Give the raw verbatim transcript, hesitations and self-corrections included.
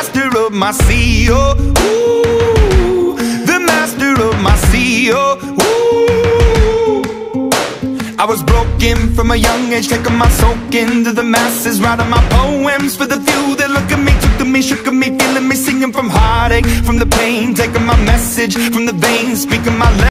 master of my sea, oh, ooh, the master of my sea, oh, ooh. I was broken from a young age, taking my soak into the masses, writing my poems for the few that look at me, took to me, shook at me, feeling me, singing from heartache, from the pain, taking my message from the veins, speaking my